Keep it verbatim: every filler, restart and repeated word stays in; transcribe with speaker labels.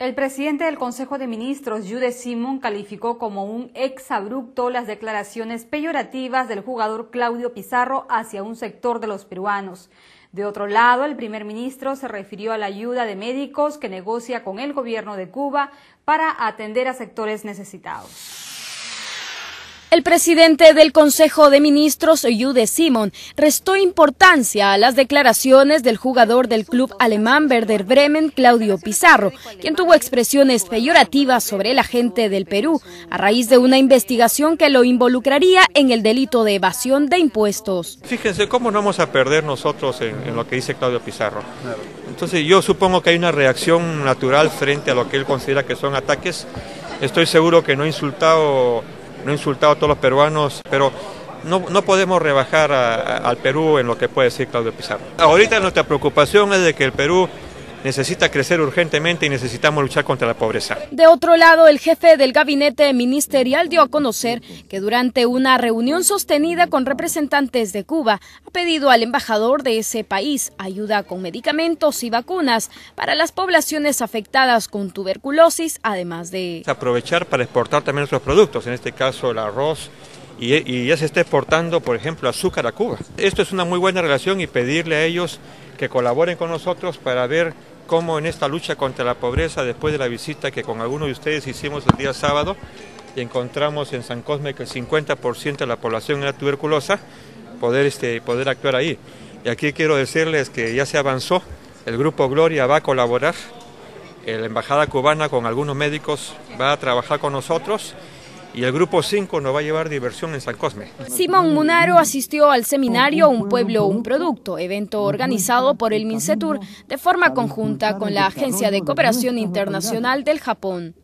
Speaker 1: El presidente del Consejo de Ministros, Jude Simon, calificó como un exabrupto las declaraciones peyorativas del jugador Claudio Pizarro hacia un sector de los peruanos. De otro lado, el primer ministro se refirió a la ayuda de médicos que negocia con el gobierno de Cuba para atender a sectores necesitados.
Speaker 2: El presidente del Consejo de Ministros, Jude Simon, restó importancia a las declaraciones del jugador del club alemán Werder Bremen, Claudio Pizarro, quien tuvo expresiones peyorativas sobre la gente del Perú, a raíz de una investigación que lo involucraría en el delito de evasión de impuestos.
Speaker 3: Fíjense cómo no vamos a perder nosotros en, en lo que dice Claudio Pizarro. Entonces yo supongo que hay una reacción natural frente a lo que él considera que son ataques. Estoy seguro que no ha insultado... no he insultado a todos los peruanos, pero no, no podemos rebajar a, a, al Perú en lo que puede decir Claudio Pizarro. Ahorita nuestra preocupación es de que el Perú necesita crecer urgentemente y necesitamos luchar contra la pobreza.
Speaker 2: De otro lado, el jefe del gabinete ministerial dio a conocer que durante una reunión sostenida con representantes de Cuba, ha pedido al embajador de ese país ayuda con medicamentos y vacunas para las poblaciones afectadas con tuberculosis, además de
Speaker 3: aprovechar para exportar también nuestros productos, en este caso el arroz, y, y ya se está exportando, por ejemplo, azúcar a Cuba. Esto es una muy buena relación y pedirle a ellos que colaboren con nosotros para ver cómo en esta lucha contra la pobreza, después de la visita que con algunos de ustedes hicimos el día sábado, y encontramos en San Cosme que el cincuenta por ciento de la población era tuberculosa, poder, este, poder actuar ahí. Y aquí quiero decirles que ya se avanzó, el Grupo Gloria va a colaborar, la Embajada Cubana con algunos médicos va a trabajar con nosotros, y el Grupo cinco nos va a llevar diversión en San Cosme.
Speaker 2: Simón Munaro asistió al seminario Un Pueblo, Un Producto, evento organizado por el MINCETUR de forma conjunta con la Agencia de Cooperación Internacional del Japón.